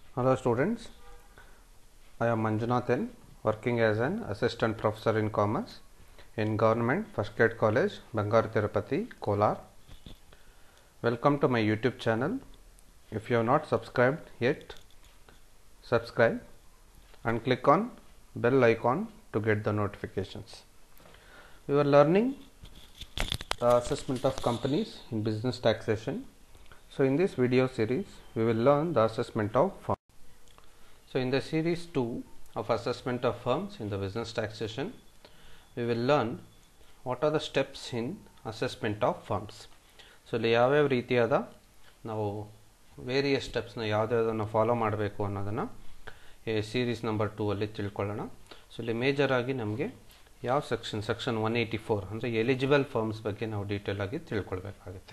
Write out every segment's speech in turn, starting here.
Hello students, I am Manjunath N, working as an assistant professor in commerce in Government First Grade College, Bangaru Tirupati, Kolar. Welcome to my YouTube channel. If you have not subscribed yet, subscribe and click on bell icon to get the notifications. We were learning the assessment of companies in business taxation. So in this video series, we will learn the assessment of firms. So in the series 2 of assessment of firms in the business taxation, we will learn what are the steps in assessment of firms. So ಇಲ್ಲಿ ಯಾವ್ಯಾವ ರೀತಿಯಾದ ನಾವು various ಸ್ಟೆಪ್ಸ್ನ ಯಾವುದನ್ನು follow ಮಾಡಬೇಕು ಅನ್ನೋದನ್ನು series number 2 ಅಲ್ಲಿ ತಿಳ್ಕೊಳ್ಳೋಣ. So ಇಲ್ಲಿ ಮೇಜರ್ ಆಗಿ ನಮಗೆ ಯಾವ ಸೆಕ್ಷನ್ 184 ಅಂದರೆ ಎಲಿಜಿಬಲ್ ಫರ್ಮ್ಸ್ ಬಗ್ಗೆ ನಾವು ಡೀಟೇಲ್ ಆಗಿ ತಿಳ್ಕೊಳ್ಬೇಕಾಗುತ್ತೆ.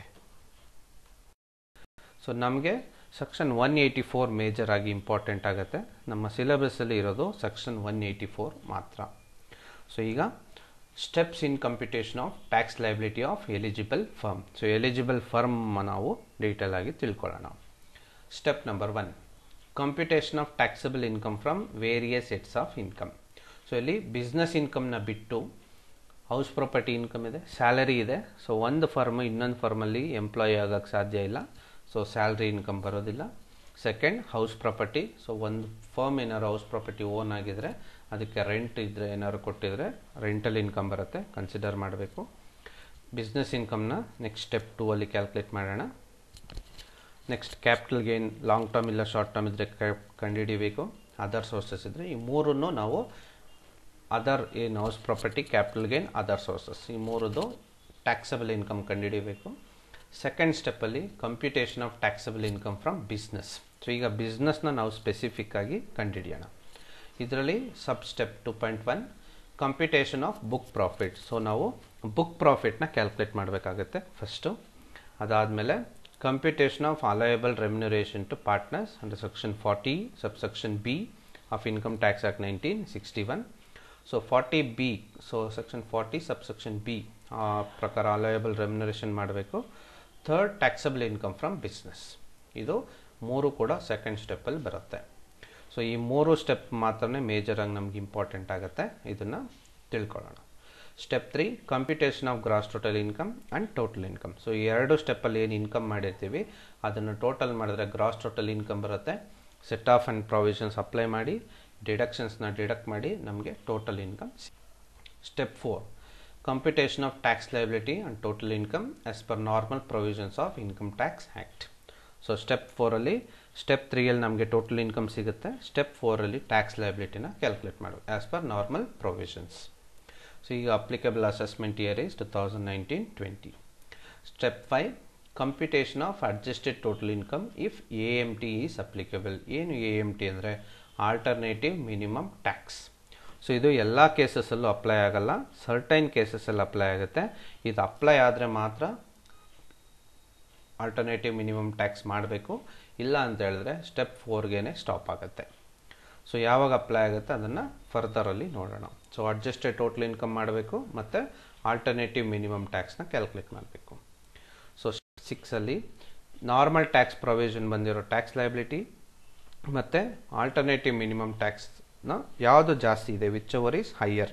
ಸೊ ನಮಗೆ ಸೆಕ್ಷನ್ 184 ಮೇಜರ್ ಆಗಿ ಇಂಪಾರ್ಟೆಂಟ್ ಆಗುತ್ತೆ. ನಮ್ಮ ಸಿಲೆಬಸ್ಸಲ್ಲಿ ಇರೋದು ಸೆಕ್ಷನ್ 184 ಮಾತ್ರ. ಸೊ ಈಗ steps in computation of tax liability of eligible firm. So eligible firm ನಾವು ಡೀಟೇಲ್ ಆಗಿ ತಿಳ್ಕೊಳ್ಳೋಣ. Step number 1, computation of taxable income from various sets of income. So ಇಲ್ಲಿ ಬಿಸ್ನೆಸ್ ಇನ್ಕಮ್ನ ಬಿಟ್ಟು ಹೌಸ್ ಪ್ರಾಪರ್ಟಿ ಇನ್ಕಮ್ ಇದೆ, salary ಇದೆ. So ಒಂದು firm ಇನ್ನೊಂದು ಫರ್ಮಲ್ಲಿ ಎಂಪ್ಲಾಯಿ ಆಗೋಕ್ಕೆ ಸಾಧ್ಯ ಇಲ್ಲ. ಸೊ ಸ್ಯಾಲ್ರಿ ಇನ್ಕಮ್ ಬರೋದಿಲ್ಲ. Second, house property. ಸೊ ಒಂದು ಫರ್ಮ್ ಏನಾದ್ರು ಹೌಸ್ ಪ್ರಾಪರ್ಟಿ ಓನ್ ಆಗಿದ್ರೆ ಅದಕ್ಕೆ ರೆಂಟ್ ಇದ್ದರೆ ಏನಾದ್ರು ಕೊಟ್ಟಿದ್ರೆ ರೆಂಟಲ್ ಇನ್ಕಮ್ ಬರುತ್ತೆ, ಕನ್ಸಿಡರ್ ಮಾಡಬೇಕು. ಬಿಸ್ನೆಸ್ ಇನ್ಕಮ್ನ ನೆಕ್ಸ್ಟ್ ಸ್ಟೆಪ್ 2 ಅಲ್ಲಿ ಕ್ಯಾಲ್ಕುಲೇಟ್ ಮಾಡೋಣ. Next capital gain long term ಇಲ್ಲ ಶಾರ್ಟ್ ಟರ್ಮ್ ಇದ್ದರೆ ಕಂಡುಹಿಡಿಬೇಕು. ಅದರ್ ಸೋರ್ಸಸ್ ಇದ್ದರೆ ಈ ಮೂರನ್ನು ನಾವು ಅದರ್ ಏನು house property, capital gain, other sources ಈ ಮೂರದ್ದು ಟ್ಯಾಕ್ಸಬಲ್ ಇನ್ಕಮ್ ಕಂಡುಹಿಡಿಬೇಕು. ಸೆಕೆಂಡ್ ಸ್ಟೆಪ್ಪಲ್ಲಿ computation of taxable income from business. So ಈಗ ಬಿಸ್ನೆಸ್ನ ನಾವು ಸ್ಪೆಸಿಫಿಕ್ ಆಗಿ ಕಂಡುಹಿಡಿಯೋಣ. ಇದರಲ್ಲಿ sub step 2.1 computation of book profit. So ನಾವು ಬುಕ್ ಪ್ರಾಫಿಟ್ನ ಕ್ಯಾಲ್ಕುಲೇಟ್ ಮಾಡಬೇಕಾಗುತ್ತೆ ಫಸ್ಟು. ಅದಾದಮೇಲೆ computation of allowable remuneration to partners under section 40 subsection B of income tax act 1961. So 40B, so section 40 subsection B ಪ್ರಕಾರ ಅಲಯಬಲ್ remuneration ಮಾಡಬೇಕು. Third, taxable income from business. ಇದು ಮೂರು ಕೂಡ second ಸ್ಟೆಪ್ಪಲ್ಲಿ ಬರುತ್ತೆ. ಸೊ ಈ ಮೂರು ಸ್ಟೆಪ್ ಮಾತ್ರ ಮೇಜರಾಗಿ ನಮ್ಗೆ ಇಂಪಾರ್ಟೆಂಟ್ ಆಗುತ್ತೆ, ಇದನ್ನು ತಿಳ್ಕೊಳ್ಳೋಣ. Step 3, computation of gross total income and total income. So ಈ ಎರಡು ಸ್ಟೆಪ್ಪಲ್ಲಿ ಏನು ಇನ್ಕಮ್ ಮಾಡಿರ್ತೀವಿ ಅದನ್ನು ಟೋಟಲ್ ಮಾಡಿದ್ರೆ ಗ್ರಾಸ್ ಟೋಟಲ್ ಇನ್ಕಮ್ ಬರುತ್ತೆ. Set off and provisions apply ಮಾಡಿ ಡಿಡಕ್ಷನ್ಸ್ನ ಡಿಡಕ್ಟ್ ಮಾಡಿ ನಮಗೆ total income. Step 4, computation of tax liability and total income as per normal provisions of income tax act. So step 4ಅಲ್ಲಿ step 3ಅಲ್ಲಿ ನಮಗೆ total income ಸಿಗುತ್ತೆ. Step 4ಅಲ್ಲಿ ಟ್ಯಾಕ್ಸ್ ಲಯಬಿಲಿಟಿನ ಕ್ಯಾಲ್ಕುಲೇಟ್ ಮಾಡಬೇಕು as per normal provisions. So ಈಗ applicable assessment year is 2019-20. Step 5, computation of adjusted total income if AMT is applicable. ಏನು AMT ಅಂದರೆ alternative minimum tax. So ಇದು ಎಲ್ಲ ಕೇಸಸಲ್ಲೂ ಅಪ್ಲೈ ಆಗಲ್ಲ, ಸರ್ಟೈನ್ ಕೇಸಸಲ್ಲಿ ಅಪ್ಲೈ ಆಗುತ್ತೆ. ಇದು ಅಪ್ಲೈ ಆದರೆ ಮಾತ್ರ ಆಲ್ಟರ್ನೇಟಿವ್ ಮಿನಿಮಮ್ ಟ್ಯಾಕ್ಸ್ ಮಾಡಬೇಕು, ಇಲ್ಲ ಅಂತ ಹೇಳಿದ್ರೆ ಸ್ಟೆಪ್ 4ಗೆ ಸ್ಟಾಪ್ ಆಗುತ್ತೆ. ಸೊ ಯಾವಾಗ ಅಪ್ಲೈ ಆಗುತ್ತೆ ಅದನ್ನು ಫರ್ದರಲ್ಲಿ ನೋಡೋಣ. ಸೊ ಅಡ್ಜಸ್ಟೆಡ್ ಟೋಟಲ್ ಇನ್ಕಮ್ ಮಾಡಬೇಕು ಮತ್ತು ಆಲ್ಟರ್ನೇಟಿವ್ ಮಿನಿಮಮ್ ಟ್ಯಾಕ್ಸ್ನ ಕ್ಯಾಲ್ಕುಲೇಟ್ ಮಾಡಬೇಕು. ಸೊ 6ಅಲ್ಲಿ ನಾರ್ಮಲ್ ಟ್ಯಾಕ್ಸ್ ಪ್ರೊವಿಷನ್ ಬಂದಿರೋ ಟ್ಯಾಕ್ಸ್ ಲಯಬಿಲಿಟಿ ಮತ್ತು ಆಲ್ಟರ್ನೇಟಿವ್ ಮಿನಿಮಮ್ ಟ್ಯಾಕ್ಸ್ನ ಯಾವುದು ಜಾಸ್ತಿ ಇದೆ, ವಿಚ್ ಎವರ್ ಈಸ್ ಹೈಯರ್,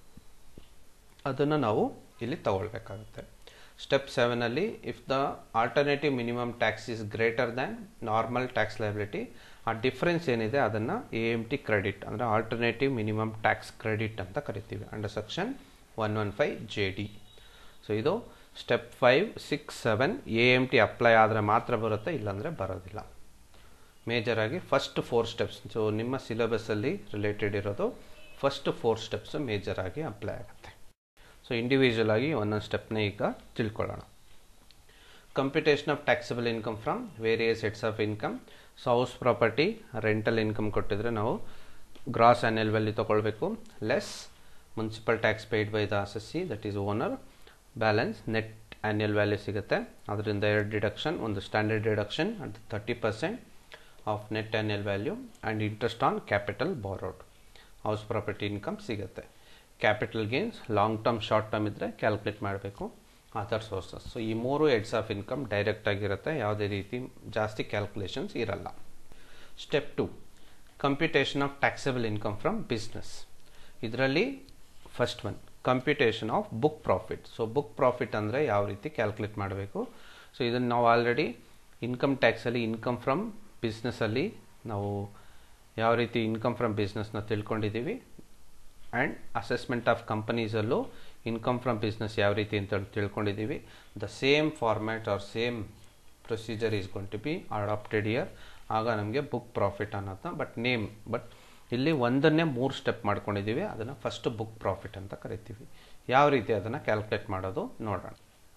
ಅದನ್ನು ನಾವು ಇಲ್ಲಿ ತಗೊಳ್ಬೇಕಾಗುತ್ತೆ. ಸ್ಟೆಪ್ 7ಅಲ್ಲಿ if the alternative minimum tax is greater than normal tax liability, ಆ ಡಿಫ್ರೆನ್ಸ್ ಏನಿದೆ ಅದನ್ನು AMT ಕ್ರೆಡಿಟ್ ಅಂದರೆ ಆಲ್ಟರ್ನೇಟಿವ್ ಮಿನಿಮಮ್ ಟ್ಯಾಕ್ಸ್ ಕ್ರೆಡಿಟ್ ಅಂತ ಕರಿತೀವಿ ಅಂಡರ್ ಸೆಕ್ಷನ್ 115JD. ಸೊ ಇದು ಸ್ಟೆಪ್ 5, 6, 7 AMT ಅಪ್ಲೈ ಆದರೆ ಮಾತ್ರ ಬರುತ್ತೆ, ಇಲ್ಲಾಂದರೆ ಬರೋದಿಲ್ಲ. ಮೇಜರಾಗಿ ಫಸ್ಟ್ 4 ಸ್ಟೆಪ್ಸ್, ಸೊ ನಿಮ್ಮ ಸಿಲೆಬಸ್ಸಲ್ಲಿ ರಿಲೇಟೆಡ್ ಇರೋದು ಫಸ್ಟ್ 4 ಸ್ಟೆಪ್ಸ್ ಮೇಜರಾಗಿ ಅಪ್ಲೈ ಆಗುತ್ತೆ. ಸೊ ಇಂಡಿವಿಜುವಲ್ ಆಗಿ ಒಂದೊಂದು ಸ್ಟೆಪ್ನ ಈಗ ತಿಳ್ಕೊಳ್ಳೋಣ. Computation of taxable income from various sets of income. So house property rental income ಕೊಟ್ಟಿದ್ರೆ ನಾವು ಗ್ರಾಸ್ ಆ್ಯನ್ಯಲ್ ವ್ಯಾಲ್ಯೂ ತೊಗೊಳ್ಬೇಕು, less municipal tax paid by the assessee that is owner, balance net annual value ಸಿಗುತ್ತೆ. ಅದರಿಂದ 2 deduction, ಒಂದು standard deduction at 30% of net annual value and interest on capital borrowed. House property income ಸಿಗುತ್ತೆ. Capital gains long term short term ಇದ್ದರೆ calculate ಮಾಡಬೇಕು. Other sources. So ಈ ಮೂರು heads of income direct ಆಗಿರುತ್ತೆ, ಯಾವುದೇ ರೀತಿ ಜಾಸ್ತಿ ಕ್ಯಾಲ್ಕುಲೇಷನ್ಸ್ ಇರಲ್ಲ. Step 2, computation of taxable income from business. ಇದರಲ್ಲಿ first one computation of book profit. So book profit ಅಂದರೆ ಯಾವ ರೀತಿ ಕ್ಯಾಲ್ಕುಲೇಟ್ ಮಾಡಬೇಕು. ಸೊ ಇದನ್ನು ನಾವು ಆಲ್ರೆಡಿ ಇನ್ಕಮ್ ಟ್ಯಾಕ್ಸಲ್ಲಿ ಇನ್ಕಮ್ ಫ್ರಮ್ ಬಿಸ್ನೆಸ್ಸಲ್ಲಿ ನಾವು ಯಾವ ರೀತಿ ಇನ್ಕಮ್ ಫ್ರಮ್ ಬಿಸ್ನೆಸ್ನ ತಿಳ್ಕೊಂಡಿದ್ದೀವಿ. ಆ್ಯಂಡ್ ಅಸೆಸ್ಮೆಂಟ್ ಆಫ್ ಕಂಪನೀಸಲ್ಲೂ ಇನ್ಕಮ್ ಫ್ರಮ್ ಬಿಸ್ನೆಸ್ ಯಾವ ರೀತಿ ಅಂತ ತಿಳ್ಕೊಂಡಿದ್ದೀವಿ. The same format or same procedure is going to be adapted year. ಆಗ ನಮಗೆ ಬುಕ್ ಪ್ರಾಫಿಟ್ ಅನ್ನೋದನ್ನ ಬಟ್ ಇಲ್ಲಿ ಒಂದನ್ನೇ 3 ಸ್ಟೆಪ್ ಮಾಡ್ಕೊಂಡಿದ್ದೀವಿ. ಅದನ್ನು ಫಸ್ಟ್ ಬುಕ್ ಪ್ರಾಫಿಟ್ ಅಂತ ಕರಿತೀವಿ. ಯಾವ ರೀತಿ ಅದನ್ನು ಕ್ಯಾಲ್ಕುಲೇಟ್ ಮಾಡೋದು ನೋಡೋಣ.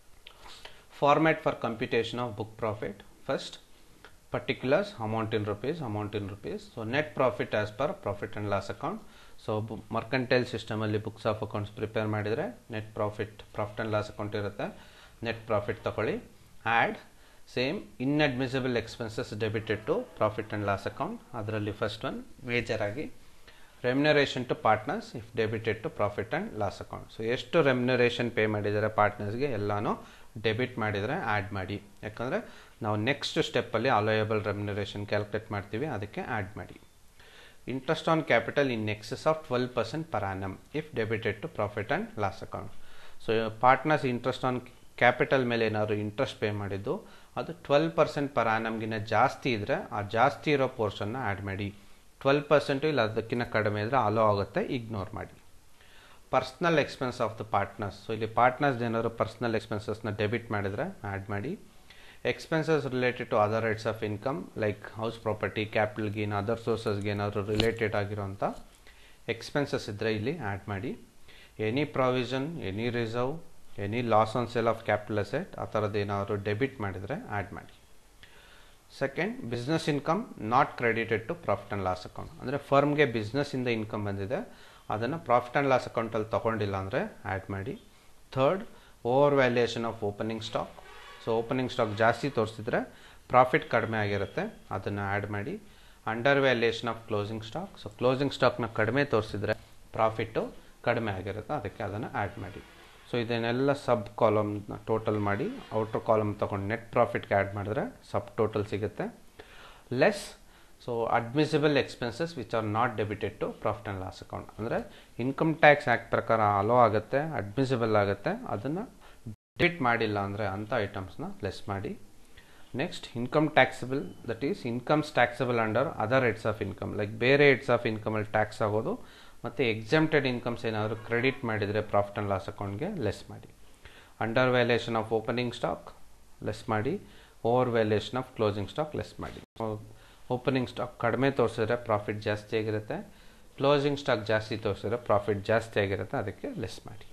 Format for computation of book profit. First particulars, amount in rupees. So net profit as per profit and loss account. So mercantile system ಅಲ್ಲಿ books of accounts prepare ಮಾಡಿದರೆ net profit and loss account ಇರುತ್ತೆ. net profit ತಗೊಳ್ಳಿ. add same inadmissible expenses debited to profit and loss account. ಅದರಲ್ಲಿ first one major ಆಗಿ remuneration to partners if debited to profit and loss account. So ಎಷ್ಟು remuneration pay ಮಾಡಿದ್ದಾರೆ ಪಾರ್ಟ್ನರ್ಸ್ಗೆ ಎಲ್ಲನೂ debit ಮಾಡಿದರೆ add ಮಾಡಿ. ಯಾಕಂದರೆ ನಾವು ನೆಕ್ಸ್ಟ್ ಸ್ಟೆಪ್ಪಲ್ಲಿ ಅಲೋಯಬಲ್ ರೆಮ್ಯುನರೇಷನ್ ಕ್ಯಾಲ್ಕುಲೇಟ್ ಮಾಡ್ತೀವಿ, ಅದಕ್ಕೆ ಆ್ಯಡ್ ಮಾಡಿ. Interest on capital in excess of 12% per annum if debited to profit and loss account. So partners interest on capital ಮೇಲೆ ಏನಾದರೂ ಇಂಟ್ರೆಸ್ಟ್ ಪೇ ಮಾಡಿದ್ದು ಅದು 12% per annumಗಿನ್ನ ಜಾಸ್ತಿ ಇದ್ದರೆ ಆ ಜಾಸ್ತಿ ಇರೋ ಪೋರ್ಷನ್ನ ಆ್ಯಡ್ ಮಾಡಿ. 12% ಇಲ್ಲ ಅದಕ್ಕಿಂತ ಕಡಿಮೆ ಇದ್ದರೆ ಅಲೋ ಆಗುತ್ತೆ, ಇಗ್ನೋರ್ ಮಾಡಿ. Personal expense of the partners. So ಇಲ್ಲಿ ಪಾರ್ಟ್ನರ್ಸ್ ಏನಾದ್ರು ಪರ್ಸ್ನಲ್ ಎಕ್ಸ್ಪೆನ್ಸಸ್ನ ಡೆಬಿಟ್ ಮಾಡಿದರೆ ಆ್ಯಡ್ ಮಾಡಿ. Expenses related to other rights of income like house property, capital gain, other ಸೋರ್ಸಸ್ಗೆ ಏನಾದರೂ ರಿಲೇಟೆಡ್ ಆಗಿರೋಂಥ ಎಕ್ಸ್ಪೆನ್ಸಸ್ ಇದ್ದರೆ ಇಲ್ಲಿ ಆ್ಯಡ್ ಮಾಡಿ. Any provision, any reserve, any loss on sale of capital asset ಆ ಥರದ್ದು ಏನಾದರೂ ಡೆಬಿಟ್ ಮಾಡಿದರೆ ಆ್ಯಡ್ ಮಾಡಿ. Second, business income not credited to profit and loss account. ಅಂದರೆ ಫರ್ಮ್ಗೆ ಬಿಸ್ನೆಸ್ಸಿಂದ ಇನ್ಕಮ್ ಬಂದಿದೆ, ಅದನ್ನು ಪ್ರಾಫಿಟ್ ಆ್ಯಂಡ್ ಲಾಸ್ ಅಕೌಂಟಲ್ಲಿ ತೊಗೊಂಡಿಲ್ಲ ಅಂದರೆ ಆ್ಯಡ್ ಮಾಡಿ. Third, over valuation of opening stock. So opening stock ಜಾಸ್ತಿ ತೋರಿಸಿದ್ರೆ ಪ್ರಾಫಿಟ್ ಕಡಿಮೆ ಆಗಿರುತ್ತೆ, ಅದನ್ನು ಆ್ಯಡ್ ಮಾಡಿ. Under valuation of closing stock. So closing ಸ್ಟಾಕ್ನ ಕಡಿಮೆ ತೋರಿಸಿದ್ರೆ ಪ್ರಾಫಿಟ್ಟು ಕಡಿಮೆ ಆಗಿರುತ್ತೆ, ಅದಕ್ಕೆ ಅದನ್ನು ಆ್ಯಡ್ ಮಾಡಿ. ಸೊ ಇದನ್ನೆಲ್ಲ ಸಬ್ ಕಾಲಮ್ನ ಟೋಟಲ್ ಮಾಡಿ ಔಟರ್ ಕಾಲಮ್ ತೊಗೊಂಡು ನೆಟ್ ಪ್ರಾಫಿಟ್ಗೆ ಆ್ಯಡ್ ಮಾಡಿದ್ರೆ ಸಬ್ ಟೋಟಲ್ ಸಿಗುತ್ತೆ. Less so admissible expenses which are not debited to profit and loss account. ಅಂದರೆ ಇನ್ಕಮ್ ಟ್ಯಾಕ್ಸ್ ಆ್ಯಕ್ಟ್ ಪ್ರಕಾರ ಅಲೋ ಆಗುತ್ತೆ, ಅಡ್ಮಿಸಿಬಲ್ ಆಗುತ್ತೆ, ಅದನ್ನು ಡೆಬಿಟ್ ಮಾಡಿಲ್ಲ ಅಂದರೆ ಅಂಥ ಐಟಮ್ಸ್ನ ಲೆಸ್ ಮಾಡಿ. Next, income taxable, that is incomes taxable under other rates of income. Like ಬೇರೆ ರೇಟ್ಸ್ ಆಫ್ ಇನ್ಕಮಲ್ಲಿ ಟ್ಯಾಕ್ಸ್ ಆಗೋದು ಮತ್ತು ಎಕ್ಸೆಂಪ್ಟೆಡ್ ಇನ್ಕಮ್ಸ್ ಏನಾದರೂ ಕ್ರೆಡಿಟ್ ಮಾಡಿದರೆ ಪ್ರಾಫಿಟ್ ಆ್ಯಂಡ್ ಲಾಸ್ ಅಕೌಂಟ್ಗೆ ಲೆಸ್ ಮಾಡಿ. Under valuation of opening stock less ಮಾಡಿ. Over valuation of closing stock less ಮಾಡಿ. ಓಪನಿಂಗ್ ಸ್ಟಾಕ್ ಕಡಿಮೆ ತೋರಿಸಿದ್ರೆ ಪ್ರಾಫಿಟ್ ಜಾಸ್ತಿ ಆಗಿರುತ್ತೆ, ಕ್ಲೋಸಿಂಗ್ ಸ್ಟಾಕ್ ಜಾಸ್ತಿ ತೋರಿಸಿದ್ರೆ ಪ್ರಾಫಿಟ್ ಜಾಸ್ತಿ ಆಗಿರುತ್ತೆ, ಅದಕ್ಕೆ ಲೆಸ್ ಮಾಡಿ.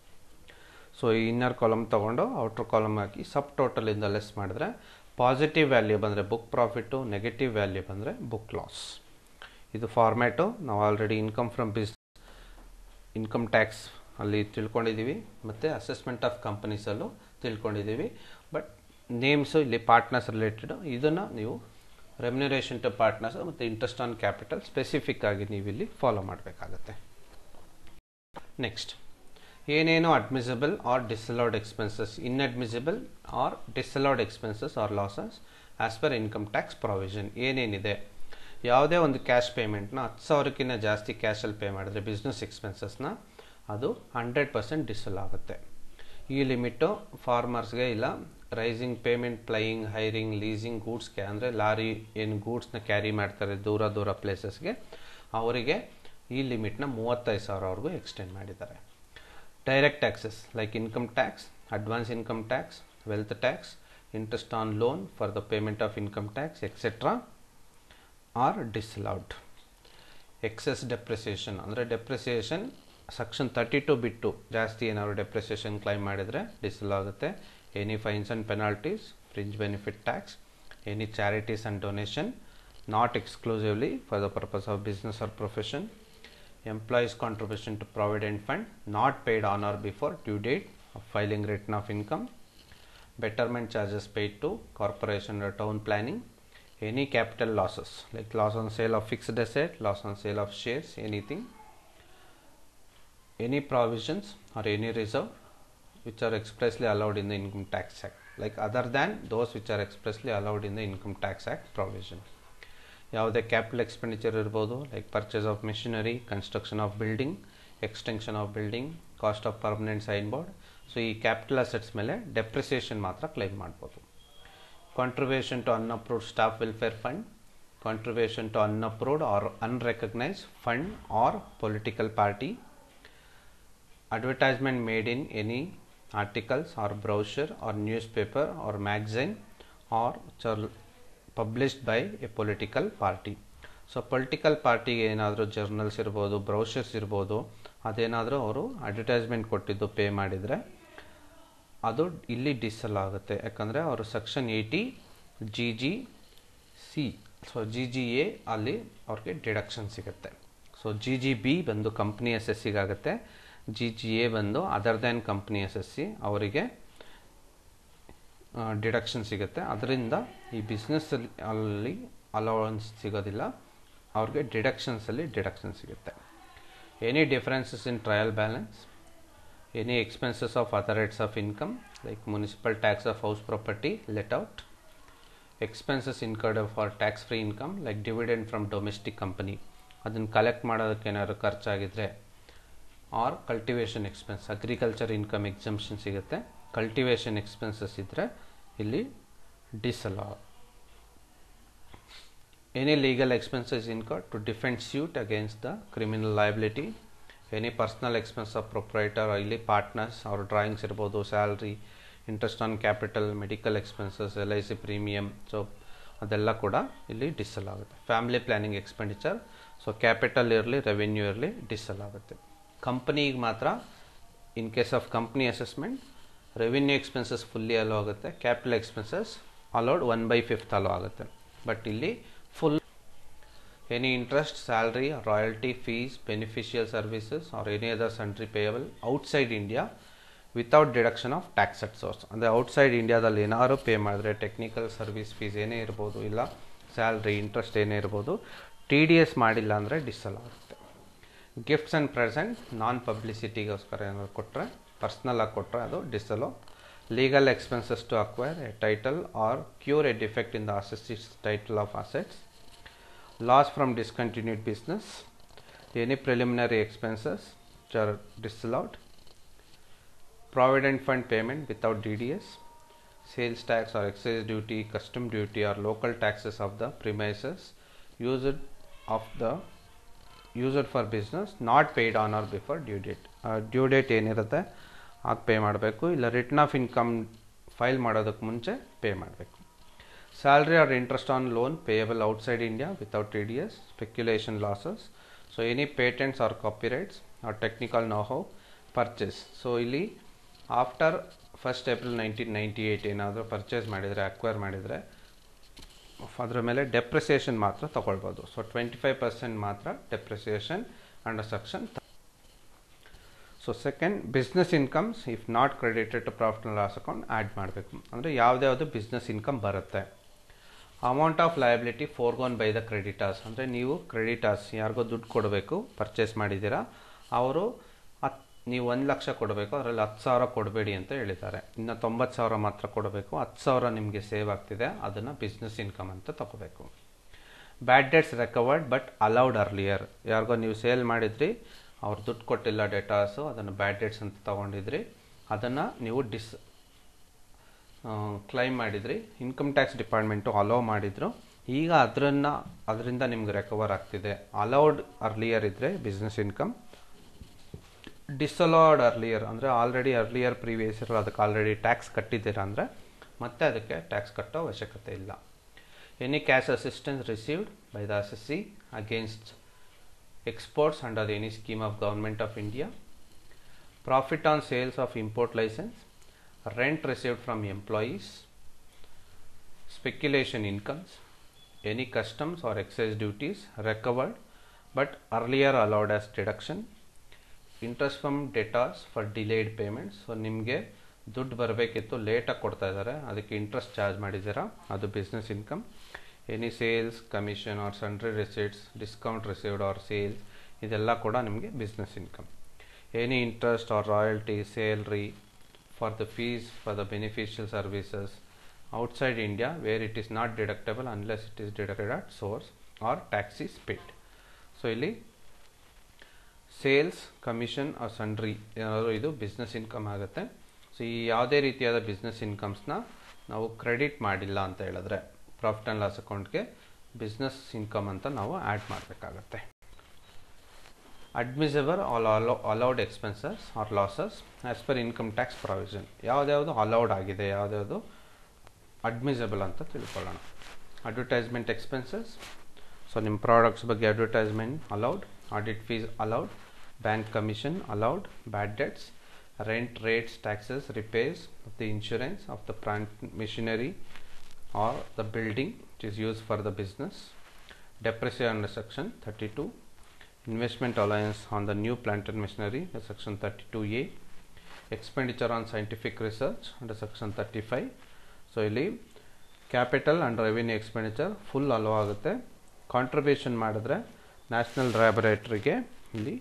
ಸೊ ಈ ಇನ್ನರ್ ಕಾಲಮ್ ತೊಗೊಂಡು ಔಟರ್ ಕಾಲಮ್ ಹಾಕಿ ಸಬ್ ಟೋಟಲಿಂದ ಲೆಸ್ ಮಾಡಿದ್ರೆ ಪಾಸಿಟಿವ್ ವ್ಯಾಲ್ಯೂ ಬಂದರೆ ಬುಕ್ ಪ್ರಾಫಿಟ್ಟು, ನೆಗೆಟಿವ್ ವ್ಯಾಲ್ಯೂ ಬಂದರೆ ಬುಕ್ ಲಾಸ್. ಇದು ಫಾರ್ಮ್ಯಾಟು ನಾವು already income from income tax ಅಲ್ಲಿ ತಿಳ್ಕೊಂಡಿದ್ದೀವಿ ಮತ್ತು ಅಸೆಸ್ಮೆಂಟ್ ಆಫ್ ಕಂಪನೀಸಲ್ಲೂ ತಿಳ್ಕೊಂಡಿದ್ದೀವಿ. ಬಟ್ ನೇಮ್ಸು ಇಲ್ಲಿ ಪಾರ್ಟ್ನರ್ಸ್ ರಿಲೇಟೆಡು, ಇದನ್ನು ನೀವು ರೆಮ್ಯುನರೇಷನ್ ಟು ಪಾರ್ಟ್ನರ್ಸ್ ಮತ್ತು ಇಂಟ್ರೆಸ್ಟ್ ಆನ್ ಕ್ಯಾಪಿಟಲ್ ಸ್ಪೆಸಿಫಿಕ್ ಆಗಿ ನೀವು ಇಲ್ಲಿ ಫಾಲೋ ಮಾಡಬೇಕಾಗತ್ತೆ. ನೆಕ್ಸ್ಟ್, ಏನೇನು admissible or disallowed expenses, inadmissible or disallowed expenses or losses as per income tax provision. ಏನೇನಿದೆ, ಯಾವುದೇ ಒಂದು ಕ್ಯಾಶ್ ಪೇಮೆಂಟ್ನ 10,000ಕ್ಕಿಂತ ಜಾಸ್ತಿ ಕ್ಯಾಶಲ್ಲಿ ಪೇ ಮಾಡಿದ್ರೆ ಬಿಸ್ನೆಸ್ ಎಕ್ಸ್ಪೆನ್ಸಸ್ನ ಅದು 100% ಡಿಸಲ್ ಆಗುತ್ತೆ. ಈ ಲಿಮಿಟು ಫಾರ್ಮರ್ಸ್ಗೆ ಇಲ್ಲ. Raising payment, flying, hiring, leasing, ಗೂಡ್ಸ್ಗೆ ಅಂದರೆ ಲಾರಿ ಏನು ಗೂಡ್ಸ್ನ ಕ್ಯಾರಿ ಮಾಡ್ತಾರೆ ದೂರ ಪ್ಲೇಸಸ್ಗೆ, ಅವರಿಗೆ ಈ ಲಿಮಿಟ್ನ 35,000ವರೆಗೂ ಎಕ್ಸ್ಟೆಂಡ್ ಮಾಡಿದ್ದಾರೆ. Direct taxes like income tax, advance income tax, wealth tax, interest on loan for the payment of income tax etcetera are disallowed. Excess depreciation ಅಂದರೆ ಡೆಪ್ರಿಸಿಯೇಷನ್ ಸೆಕ್ಷನ್ 32 ಬಿಟ್ಟು ಜಾಸ್ತಿ ಏನಾದ್ರು ಡೆಪ್ರಿಸಿಯೇಷನ್ ಕ್ಲೈಮ್ ಮಾಡಿದರೆ ಡಿಸಲ್ ಆಗುತ್ತೆ. Any fines and penalties, fringe benefit tax, any charities and donation not exclusively for the purpose of business or profession, employees contribution to provident fund not paid on or before due date of filing return of income, betterment charges paid to corporation or town planning, any capital losses like loss on sale of fixed asset, loss on sale of shares, anything, any provisions or any reserve which are expressly allowed in the income tax act, like other than those which are expressly allowed in the income tax act provision. ಯಾವುದೇ capital expenditure ಇರ್ಬೋದು, like purchase of machinery, construction of building, extension of building, cost of permanent sign board. So ಈ capital assets ಮೇಲೆ depreciation ಮಾತ್ರ claim ಮಾಡ್ಬೋದು. Contribution to unapproved staff welfare fund, contribution to unapproved or unrecognized fund or political party, advertisement made in any articles or brochure or newspaper or magazine or published by a political party. So political ಪಾರ್ಟಿಗೆ ಏನಾದರೂ journals ಇರ್ಬೋದು, ಬ್ರೌಷರ್ಸ್ ಇರ್ಬೋದು, ಅದೇನಾದರೂ ಅವರು advertisement ಕೊಟ್ಟಿದ್ದು pay ಮಾಡಿದರೆ ಅದು ಇಲ್ಲಿ ಡಿಸಲ್ ಆಗುತ್ತೆ. ಯಾಕಂದರೆ ಅವರು ಸೆಕ್ಷನ್ 80 GGC, ಸೊ GGA ಅಲ್ಲಿ ಅವ್ರಿಗೆ ಡಿಡಕ್ಷನ್ ಸಿಗುತ್ತೆ. ಸೊ GGB ಬಂದು ಕಂಪ್ನಿ SSCಗೆ ಆಗುತ್ತೆ, GGA ಬಂದು ಅದರ್ ದ್ಯಾನ್ ಕಂಪ್ನಿ SSC ಅವರಿಗೆ ಡಿಡಕ್ಷನ್ ಸಿಗುತ್ತೆ. ಅದರಿಂದ ಈ ಬಿಸ್ನೆಸ್ ಅಲ್ಲಿ ಅಲೌನ್ಸ್ ಸಿಗೋದಿಲ್ಲ, ಅವ್ರಿಗೆ ಡಿಡಕ್ಷನ್ಸಲ್ಲಿ ಡಿಡಕ್ಷನ್ ಸಿಗುತ್ತೆ. Any differences in trial balance, any expenses of other rates of income like municipal tax of house property let out, expenses incurred for tax free income like dividend from domestic company ಅದನ್ನು collect ಮಾಡೋದಕ್ಕೆ ಏನಾದ್ರು ಖರ್ಚಾಗಿದ್ರೆ, or cultivation expense, agriculture income exemption ಸಿಗುತ್ತೆ. Cultivation expenses ಇದ್ದರೆ ಇಲ್ಲಿ disallow. Any legal expenses incurred to defend suit against the criminal liability, any personal expense of proprietor, ಇಲ್ಲಿ partners ಅವ್ರ drawings ಇರ್ಬೋದು, salary, interest on capital, medical expenses, LIC premium, so ಅದೆಲ್ಲ ಕೂಡ ಇಲ್ಲಿ disallow ಆಗುತ್ತೆ. Family planning expenditure, so capital ಇರಲಿ revenue ಇರಲಿ disallow ಆಗುತ್ತೆ. ಕಂಪನಿಗೆ ಮಾತ್ರ in case of company assessment revenue expenses fully allow ಆಗುತ್ತೆ, ಕ್ಯಾಪಿಟಲ್ ಎಕ್ಸ್ಪೆನ್ಸಸ್ ಅಲೌಡ್ 1/5 ಅಲೋ ಆಗುತ್ತೆ. ಬಟ್ ಇಲ್ಲಿ full any interest, salary, royalty, fees, beneficial services or any other sundry payable outside India without deduction of tax at source. ಅಂದರೆ outside ಇಂಡಿಯಾದಲ್ಲಿ ಏನಾದ್ರು pay ಮಾಡಿದ್ರೆ technical service fees ಏನೇ ಇರ್ಬೋದು, ಇಲ್ಲ salary, interest ಏನೇ ಇರ್ಬೋದು, TDS ಮಾಡಿಲ್ಲ ಅಂದರೆ ಡಿಸಲ್ ಆಗುತ್ತೆ. ಗಿಫ್ಟ್ಸ್ ಆ್ಯಂಡ್ ಪ್ರೆಸೆಂಟ್ ನಾನ್ ಪಬ್ಲಿಸಿಟಿಗೋಸ್ಕರ ಏನಾದ್ರು ಕೊಟ್ಟರೆ, ಪರ್ಸ್ನಲ್ ಆಗಿ ಕೊಟ್ಟರೆ ಅದು disallow. Legal expenses to acquire a title or cure a defect in the assets title of assets, loss from discontinued business, any preliminary expenses which are disallowed, provident fund payment without DDS, sales tax or excise duty, custom duty or local taxes of the premises used for business not paid on or before due date. Due date ಏನಿರುತ್ತೆ ಆಗ pay ಮಾಡಬೇಕು, ಇಲ್ಲ return of income file ಮಾಡೋದಕ್ಕೆ ಮುಂಚೆ pay ಮಾಡಬೇಕು. Salary or interest on loan payable outside India without TDS, speculation losses, so any patents or copyrights or technical know how purchase. So ಇಲ್ಲಿ after 1st April 1998 ಏನಾದರೂ purchase ಮಾಡಿದರೆ, acquire ಮಾಡಿದರೆ ಅದರ ಮೇಲೆ depreciation ಮಾತ್ರ ತೊಗೊಳ್ಬೋದು. ಸೊ 25% ಮಾತ್ರ depreciation under section. So second, business incomes if not credited to profit and loss account add ಮಾಡಬೇಕು. ಅಂದರೆ ಯಾವುದ್ಯಾವುದು ಬಿಸ್ನೆಸ್ ಇನ್ಕಮ್ ಬರುತ್ತೆ. Amount of liability forgone by the creditors, ಅಂದರೆ ನೀವು ಕ್ರೆಡಿಟರ್ಸ್ ಯಾರಿಗೋ ದುಡ್ಡು ಕೊಡಬೇಕು, ಪರ್ಚೇಸ್ ಮಾಡಿದ್ದೀರಾ, ಅವರು ನೀವು 1 ಲಕ್ಷ ಕೊಡಬೇಕು, ಅದರಲ್ಲಿ 10,000 ಕೊಡಬೇಡಿ ಅಂತ ಹೇಳಿದ್ದಾರೆ. ಇನ್ನು 90,000 ಮಾತ್ರ ಕೊಡಬೇಕು. 10,000 ನಿಮಗೆ ಸೇವ್ ಆಗ್ತಿದೆ, ಅದನ್ನು ಬಿಸ್ನೆಸ್ ಇನ್ಕಮ್ ಅಂತ ತಗೋಬೇಕು. Bad debts recovered but allowed earlier, ಯಾರಿಗೋ ನೀವು ಸೇಲ್ ಮಾಡಿದ್ರಿ, ಅವ್ರು ದುಡ್ಡು ಕೊಟ್ಟಿಲ್ಲ ಡೇಟಾಸು, ಅದನ್ನು ಬ್ಯಾಡ್ ಡೆಟ್ಸ್ ಅಂತ ತೊಗೊಂಡಿದ್ರಿ, ಅದನ್ನು ನೀವು ಕ್ಲೈಮ್ ಮಾಡಿದ್ರಿ, ಇನ್ಕಮ್ ಟ್ಯಾಕ್ಸ್ ಡಿಪಾರ್ಟ್ಮೆಂಟು ಅಲೋ ಮಾಡಿದ್ರು, ಈಗ ಅದರಿಂದ ನಿಮ್ಗೆ ರಿಕವರ್ ಆಗ್ತಿದೆ. ಅಲೌಡ್ ಅರ್ಲಿಯರ್ ಇದ್ದರೆ ಬಿಸ್ನೆಸ್ ಇನ್ಕಮ್. ಡಿಸಲೋಡ್ ಅರ್ಲಿಯರ್ ಅಂದರೆ ಆಲ್ರೆಡಿ ಅರ್ಲಿಯರ್ ಪ್ರೀವಿಯಸ್ ಇರೋ ಅದಕ್ಕೆ ಆಲ್ರೆಡಿ ಟ್ಯಾಕ್ಸ್ ಕಟ್ಟಿದ್ದೀರಾ ಅಂದರೆ ಮತ್ತೆ ಅದಕ್ಕೆ ಟ್ಯಾಕ್ಸ್ ಕಟ್ಟೋ ಅವಶ್ಯಕತೆ ಇಲ್ಲ. Any cash assistance received by the SSC against exports under any scheme of government of India, profit on sales of import licence, rent received from employees, speculation incomes, any customs or excise duties recovered but earlier allowed as deduction, interest from debtors for delayed payments, so ನಿಮಗೆ ದುಡ್ಡು ಬರಬೇಕಿತ್ತು, ಲೇಟಾಗಿ ಕೊಡ್ತಾ ಇದ್ದಾರೆ, ಅದಕ್ಕೆ interest charge ಮಾಡಿದ್ದೀರಾ, ಅದು business income. Any sales, commission or sundry receipts, discount received or sales, ಇದೆಲ್ಲ ಕೂಡ ನಿಮಗೆ business income. Any interest or royalty, salary for the fees for the beneficial services outside India where it is not deductible unless it is deducted at source, or tax is paid. So ಇಲ್ಲಿ sales, commission or sundry ಏನಾದರೂ ಇದು business income ಆಗುತ್ತೆ. So ಈ ಯಾವುದೇ ರೀತಿಯಾದ business ಇನ್ಕಮ್ಸ್ನ ನಾವು credit ಮಾಡಿಲ್ಲ ಅಂತ ಹೇಳಿದ್ರೆ ಪ್ರಾಫಿಟ್ ಆ್ಯಂಡ್ ಲಾಸ್ ಅಕೌಂಟ್ಗೆ ಬಿಸ್ನೆಸ್ ಇನ್ಕಮ್ ಅಂತ ನಾವು ಆ್ಯಡ್ ಮಾಡಬೇಕಾಗತ್ತೆ. Admissible all allowed expenses or losses as per income tax provision. ಯಾವುದ್ಯಾವುದು ಅಲೌಡ್ ಆಗಿದೆ, ಯಾವುದ್ಯಾವುದು ಅಡ್ಮಿಸಿಬಲ್ ಅಂತ ತಿಳ್ಕೊಳ್ಳೋಣ. ಅಡ್ವರ್ಟೈಸ್ಮೆಂಟ್ ಎಕ್ಸ್ಪೆನ್ಸಸ್, ಸೊ ನಿಮ್ಮ ಪ್ರಾಡಕ್ಟ್ಸ್ ಬಗ್ಗೆ advertisement allowed, audit fees allowed, bank commission allowed, bad debts, rent, rates, taxes, repairs of the insurance of the plant machinery or the building which is used for the business, depreciation under section 32, investment allowance on the new plant and machinery under section 32A, expenditure on scientific research under section 35. so ಇಲ್ಲಿ capital and revenue expenditure full allow ಆಗುತ್ತೆ. Contribution ಮಾಡಿದ್ರೆ national ಲ್ಯಾಬೊರೇಟರಿಗೆ ಇಲ್ಲಿ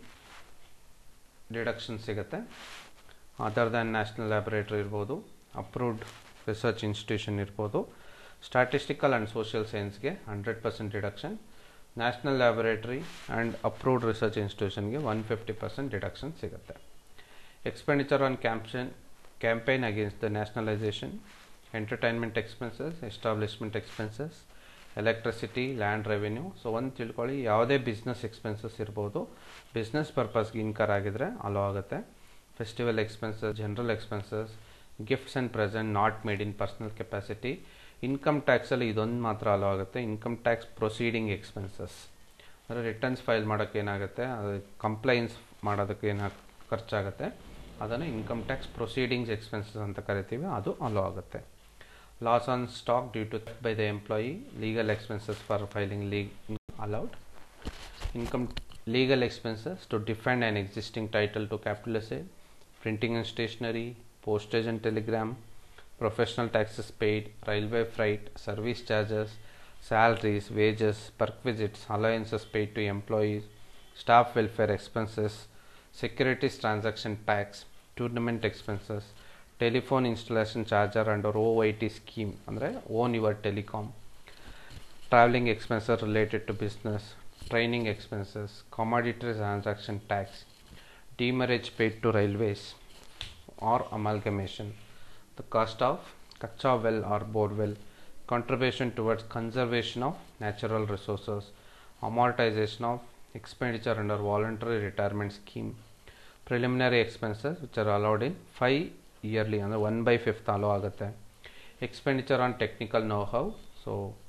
deduction ಸಿಗುತ್ತೆ. Other than national laboratory ಇರ್ಬೋದು, approved research institution ಇರ್ಬೋದು. Statistical and social ಸೈನ್ಸ್ಗೆ 100% deduction, national laboratory and approved research ಇನ್ಸ್ಟಿಟ್ಯೂಷನ್ಗೆ 150% ಡಿಡಕ್ಷನ್ ಸಿಗುತ್ತೆ. Expenditure on campaign against the nationalisation, entertainment expenses, establishment expenses, electricity, land revenue. So ಒಂದು ತಿಳ್ಕೊಳ್ಳಿ, ಯಾವುದೇ business expenses ಇರ್ಬೋದು, business ಪರ್ಪಸ್ಗೆ ಇನ್ಕರ್ ಆಗಿದ್ರೆ ಅಲೋ ಆಗುತ್ತೆ. Festival expenses, general expenses, gifts and present not made in personal capacity. Income ಟ್ಯಾಕ್ಸಲ್ಲಿ ಇದೊಂದು ಮಾತ್ರ ಅಲೋ ಆಗುತ್ತೆ. ಇನ್ಕಮ್ ಟ್ಯಾಕ್ಸ್ ಪ್ರೊಸೀಡಿಂಗ್ ಎಕ್ಸ್ಪೆನ್ಸಸ್ ಅಂದರೆ ರಿಟರ್ನ್ಸ್ ಫೈಲ್ ಮಾಡೋಕ್ಕೆ ಏನಾಗುತ್ತೆ, ಅದು ಕಂಪ್ಲೈನ್ಸ್ ಮಾಡೋದಕ್ಕೆ ಏನಾಗ ಖರ್ಚಾಗುತ್ತೆ, ಅದನ್ನು ಇನ್ಕಮ್ ಟ್ಯಾಕ್ಸ್ ಪ್ರೊಸೀಡಿಂಗ್ಸ್ ಎಕ್ಸ್ಪೆನ್ಸಸ್ ಅಂತ ಕರಿತೀವಿ, ಅದು ಅಲೋ ಆಗುತ್ತೆ. Loss on stock due to theft by the employee, legal expenses for filing allowed. Income legal expenses to defend an existing title to capital asset, printing and stationery, postage and telegram, professional taxes paid, railway freight, service charges, salaries, wages, perquisites, allowances paid to employees, staff welfare expenses, securities transaction tax, tournament expenses, telephone installation charger under OIT scheme ಅಂದರೆ own your telecom, traveling expenses related to business, training expenses, commodity transaction tax, demurrage paid to railways or amalgamation, the cost of kacha well or bore well, contribution towards conservation of natural resources, amortization of expenditure under voluntary retirement scheme, preliminary expenses which are allowed in 5 yearly ಅಂದರೆ 1/5 allow ಆಗುತ್ತೆ. expenditure on technical know-how, so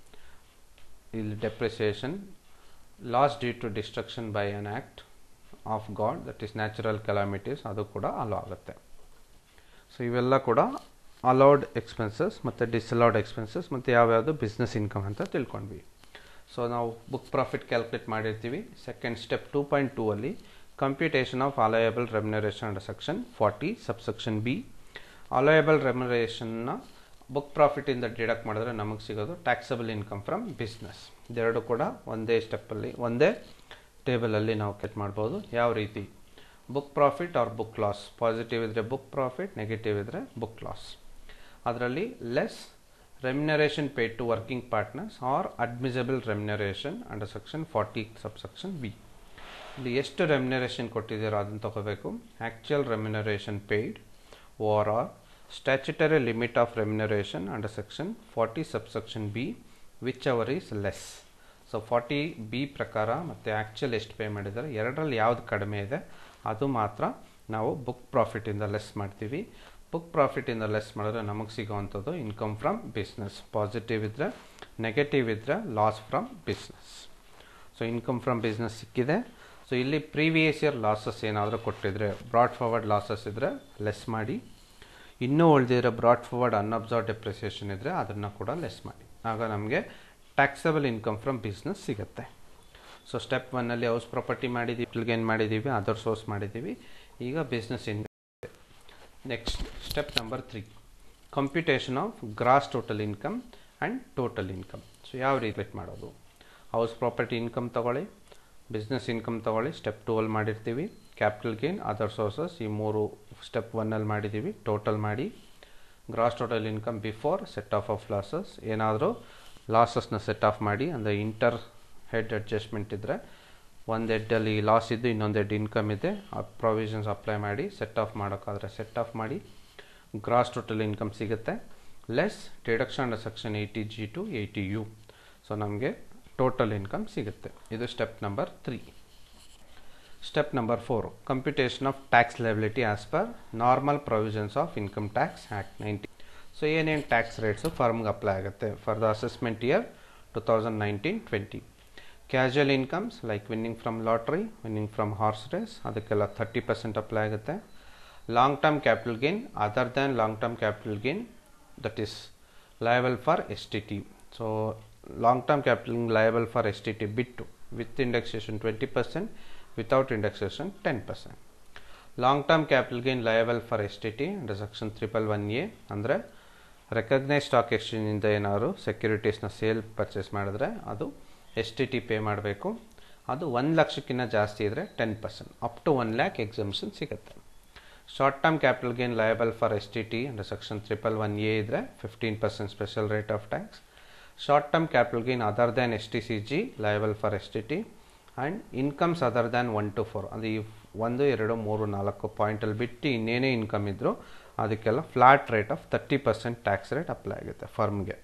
ಇಲ್ಲಿ depreciation, loss due to destruction by an act of God, that is natural calamities, ಅದು ಕೂಡ hello ಆಗುತ್ತೆ. So ಇವೆಲ್ಲ ಕೂಡ allowed expenses ಮತ್ತು disallowed expenses ಮತ್ತು ಯಾವ್ಯಾವುದು ಬಿಸ್ನೆಸ್ ಇನ್ಕಮ್ ಅಂತ ತಿಳ್ಕೊಂಡ್ವಿ. ಸೊ ನಾವು ಬುಕ್ ಪ್ರಾಫಿಟ್ ಕ್ಯಾಲ್ಕುಲೇಟ್ ಮಾಡಿರ್ತೀವಿ. ಸೆಕೆಂಡ್ ಸ್ಟೆಪ್ 2.2 ಅಲ್ಲಿ computation of allowable remuneration under section 40 subsection B. Allowable ರೆಮ್ಯುನರೇಷನ್ನ ಬುಕ್ ಪ್ರಾಫಿಟಿಂದ ಡಿಡಕ್ಟ್ ಮಾಡಿದ್ರೆ ನಮಗೆ ಸಿಗೋದು ಟ್ಯಾಕ್ಸಬಲ್ ಇನ್ಕಮ್ ಫ್ರಮ್ ಬಿಸ್ನೆಸ್. ಇದೆರಡು ಕೂಡ ಒಂದೇ ಸ್ಟೆಪ್ಪಲ್ಲಿ ಒಂದೇ ಟೇಬಲಲ್ಲಿ ನಾವು ಕೆಟ್ ಮಾಡ್ಬೋದು. ಯಾವ ರೀತಿ? Book profit or book loss. Positive ಇದ್ದರೆ ಬುಕ್ ಪ್ರಾಫಿಟ್, ನೆಗೆಟಿವ್ ಇದ್ದರೆ ಬುಕ್ ಲಾಸ್. ಅದರಲ್ಲಿ less remuneration paid to working partners or admissible remuneration under section 40 subsection B. ಇಲ್ಲಿ ಎಷ್ಟು ರೆಮ್ಯುನರೇಷನ್ ಕೊಟ್ಟಿದ್ದೀರೋ ಅದನ್ನು ತಗೋಬೇಕು. Actual remuneration paid over or statutory limit of remuneration under section 40 subsection B whichever is less. So 40B ಪ್ರಕಾರ ಮತ್ತು actual ಎಷ್ಟು pay ಮಾಡಿದ್ದಾರೆ, ಎರಡರಲ್ಲಿ ಯಾವುದು ಕಡಿಮೆ ಇದೆ ಅದು ಮಾತ್ರ ನಾವು ಬುಕ್ ಪ್ರಾಫಿಟಿಂದ ಲೆಸ್ ಮಾಡ್ತೀವಿ. ಬುಕ್ ಪ್ರಾಫಿಟಿಂದ ಲೆಸ್ ಮಾಡಿದ್ರೆ ನಮಗೆ ಸಿಗೋವಂಥದ್ದು ಇನ್ಕಮ್ ಫ್ರಮ್ ಬಿಸ್ನೆಸ್. ಪಾಸಿಟಿವ್ ಇದ್ದರೆ, ನೆಗೆಟಿವ್ ಇದ್ದರೆ loss from business. So income from business ಸಿಕ್ಕಿದೆ. ಸೊ ಇಲ್ಲಿ ಪ್ರೀವಿಯಸ್ ಇಯರ್ ಲಾಸಸ್ ಏನಾದರೂ ಕೊಟ್ಟಿದ್ರೆ, ಬ್ರಾಡ್ ಫಾರ್ವರ್ಡ್ ಲಾಸಸ್ ಇದ್ದರೆ ಲೆಸ್ ಮಾಡಿ, ಇನ್ನೂ ಉಳಿದಿರೋ ಬ್ರಾಡ್ ಫಾರ್ವರ್ಡ್ ಅನ್ಅಬ್ಸರ್ವ್ಡ್ ಡೆಪ್ರಿಸಿಯೇಷನ್ ಇದ್ದರೆ ಅದನ್ನು ಕೂಡ ಲೆಸ್ ಮಾಡಿ. ಆಗ ನಮಗೆ ಟ್ಯಾಕ್ಸಬಲ್ ಇನ್ಕಮ್ ಫ್ರಮ್ ಬಿಸ್ನೆಸ್ ಸಿಗುತ್ತೆ. ಸೊ ಸ್ಟೆಪ್ 1 ಹೌಸ್ ಪ್ರಾಪರ್ಟಿ ಮಾಡಿದ್ದೀವಿ, ಗೇನ್ ಮಾಡಿದ್ದೀವಿ, ಅದರ್ ಸೋರ್ಸ್ ಮಾಡಿದ್ದೀವಿ. ಈಗ business income. Next step number 3 computation of gross total income and total income. So ಯಾವ ರೀತಿ ಮಾಡೋದು? ಹೌಸ್ ಪ್ರಾಪರ್ಟಿ ಇನ್ಕಮ್ ತೊಗೊಳ್ಳಿ, ಬಿಸ್ನೆಸ್ ಇನ್ಕಮ್ ತೊಗೊಳ್ಳಿ. ಸ್ಟೆಪ್ 2 ಮಾಡಿರ್ತೀವಿ. ಕ್ಯಾಪಿಟಲ್ ಗೇನ್, ಅದರ್ ಸೋರ್ಸಸ್, ಈ 3 ಸ್ಟೆಪ್ 1 ಮಾಡಿದ್ದೀವಿ. ಟೋಟಲ್ ಮಾಡಿ gross total income before set off losses. ಏನಾದರೂ ಲಾಸಸ್ನ ಸೆಟ್ ಆಫ್ ಮಾಡಿ, ಅಂದರೆ ಇಂಟರ್ ಹೆಡ್ ಅಡ್ಜಸ್ಟ್ಮೆಂಟ್ ಇದ್ದರೆ ಒಂದು ಹೆಡ್ಡಲ್ಲಿ ಲಾಸ್ ಇದ್ದು ಇನ್ನೊಂದು ಹೆಡ್ ಇನ್ಕಮ್ ಇದೆ, ಆ ಪ್ರೊವಿಷನ್ಸ್ ಅಪ್ಲೈ ಮಾಡಿ ಸೆಟ್ ಆಫ್ ಮಾಡೋಕ್ಕಾದರೆ ಸೆಟ್ ಆಫ್ ಮಾಡಿ ಗ್ರಾಸ್ ಟೋಟಲ್ ಇನ್ಕಮ್ ಸಿಗುತ್ತೆ, less deduction under section 80G to 80U. So ನಮಗೆ ಟೋಟಲ್ ಇನ್ಕಮ್ ಸಿಗುತ್ತೆ. ಇದು step number 3. Step number 4, computation of tax liability as per normal provisions of income tax act 90. So ಏನೇನು tax rates ಫರ್ಮ್ಗೆ apply ಆಗುತ್ತೆ for the assessment year 2019-20. Casual incomes like winning from lottery, winning from horse race, ಅದಕ್ಕೆಲ್ಲ 30% apply ಆಗುತ್ತೆ. Long term capital gain other than long term capital gain that is liable for STT. So long term capital liable for STT ಬಿಟ್ಟು with indexation 20%, without indexation 10%. Long term capital gain liable for STT under section 311A ಅಂದರೆ recognise stock ಎಕ್ಸ್ಚೇಂಜಿಂದ ಏನಾದ್ರು ಸೆಕ್ಯೂರಿಟೀಸ್ನ sale purchase ಮಾಡಿದ್ರೆ ಅದು STT pay ಮಾಡಬೇಕು. ಅದು 1 ಲಕ್ಷಕ್ಕಿಂತ ಜಾಸ್ತಿ ಇದ್ದರೆ 10%, ಅಪ್ ಟು 1 lakh ಎಕ್ಸಂಪ್ಷನ್ ಸಿಗುತ್ತೆ. Short term capital gain liable for STT under section 311A ಇದ್ದರೆ 15% special rate of tax. Short term capital gain other than STCG liable for STT and incomes other than 1 to 4 ಅದು ಈ 1, 2, 3, 4 ಪಾಯಿಂಟಲ್ಲಿ ಬಿಟ್ಟು ಇನ್ನೇನೇ income ಇದ್ದರೂ ಅದಕ್ಕೆಲ್ಲ flat rate of 30% tax rate apply ಆಗುತ್ತೆ ಫರ್ಮ್ಗೆ.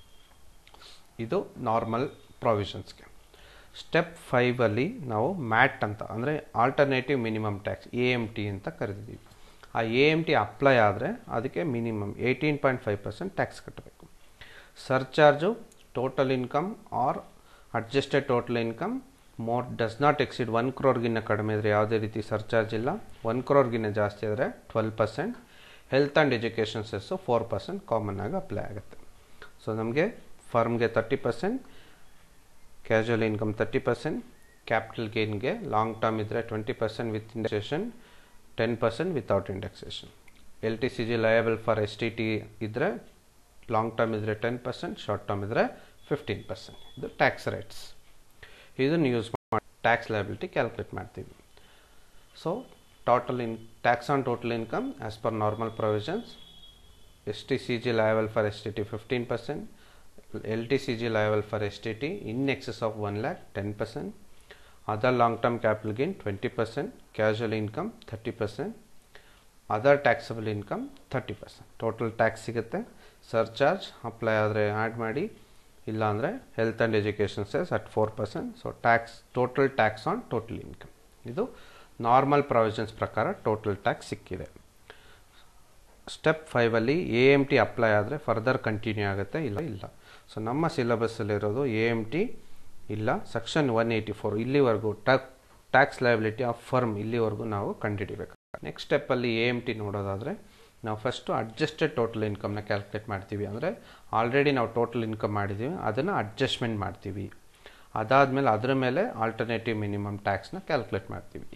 ಇದು normal ಪ್ರೊವಿಷನ್ಸ್ಗೆ. Step 5ಅಲ್ಲಿ ನಾವು ಮ್ಯಾಟ್ ಅಂತ ಅಂದರೆ ಆಲ್ಟರ್ನೇಟಿವ್ ಮಿನಿಮಮ್ ಟ್ಯಾಕ್ಸ್ AMT ಅಂತ ಕರಿತೀವಿ. ಆ AMT ಅಪ್ಲೈ ಆದರೆ ಅದಕ್ಕೆ ಮಿನಿಮಮ್ 18.5% ಟ್ಯಾಕ್ಸ್ ಕಟ್ಟಬೇಕು. Surcharge total income or adjusted total income does not exceed 1 crore ಕಡಿಮೆ ಇದ್ದರೆ ಯಾವುದೇ ರೀತಿ ಸರ್ಚಾರ್ಜ್ ಇಲ್ಲ. 1 crore ಜಾಸ್ತಿ ಆದರೆ 12%. Health and education cess 4% common ಆಗಿ ಅಪ್ಲೈ ಆಗುತ್ತೆ. ಸೊ ನಮಗೆ ಫರ್ಮ್ಗೆ 30%, ಕ್ಯಾಶುವಲ್ ಇನ್ಕಮ್ 30%, ಕ್ಯಾಪಿಟಲ್ ಗೇನ್ಗೆ ಲಾಂಗ್ ಟರ್ಮ್ ಇದ್ದರೆ 20% with indexation, 10% without indexation. LTCG liable for STT ಇದ್ದರೆ ಲಾಂಗ್ ಟರ್ಮ್ ಇದ್ದರೆ 10%, ಶಾರ್ಟ್ ಟರ್ಮ್ ಇದ್ದರೆ 15%. ಇದು ಟ್ಯಾಕ್ಸ್ ರೇಟ್ಸ್. ಇದನ್ನು ಯೂಸ್ ಮಾಡಿ ಟ್ಯಾಕ್ಸ್ ಲಯಬಿಲಿಟಿ ಕ್ಯಾಲ್ಕುಲೇಟ್ ಮಾಡ್ತೀವಿ. So tax on total income as per normal provisions, STCG liable for STT 15%, LTCG liable for STT in excess of 1 lakh 10%, other long term capital gain 20%, casual income 30%, other taxable income 30%. Total tax ಸಿಗುತ್ತೆ. Surcharge apply ಆದರೆ add ಮಾಡಿ, ಇಲ್ಲ ಅಂದರೆ health and education cess at 4%. So total tax on total income. ಇದು normal provisions ಪ್ರಕಾರ total tax ಸಿಕ್ಕಿದೆ. Step 5ಅಲ್ಲಿ AMT apply ಆದರೆ ಫರ್ದರ್ ಕಂಟಿನ್ಯೂ ಆಗುತ್ತೆ, ಇಲ್ಲ. ಸೊ ನಮ್ಮ ಸಿಲೆಬಸ್ಸಲ್ಲಿರೋದು AMT ಇಲ್ಲ, ಸೆಕ್ಷನ್ 184 ಇಲ್ಲಿವರೆಗೂ ಟ್ಯಾಕ್ಸ್ ಲಯಬಿಲಿಟಿ ಆಫ್ ಫರ್ಮ್ ಇಲ್ಲಿವರೆಗೂ ನಾವು ಕಂಡುಹಿಡಿಬೇಕು. ನೆಕ್ಸ್ಟ್ ಸ್ಟೆಪ್ಪಲ್ಲಿ AMT ನೋಡೋದಾದರೆ ನಾವು ಫಸ್ಟು ಅಡ್ಜಸ್ಟೆಡ್ ಟೋಟಲ್ ಇನ್ಕಮ್ನ ಕ್ಯಾಲ್ಕುಲೇಟ್ ಮಾಡ್ತೀವಿ. ಅಂದರೆ ಆಲ್ರೆಡಿ ನಾವು ಟೋಟಲ್ ಇನ್ಕಮ್ ಮಾಡಿದ್ದೀವಿ, ಅದನ್ನು ಅಡ್ಜಸ್ಟ್ಮೆಂಟ್ ಮಾಡ್ತೀವಿ. ಅದಾದಮೇಲೆ ಅದರ ಮೇಲೆ ಆಲ್ಟರ್ನೇಟಿವ್ ಮಿನಿಮಮ್ ಟ್ಯಾಕ್ಸ್ನ ಕ್ಯಾಲ್ಕುಲೇಟ್ ಮಾಡ್ತೀವಿ.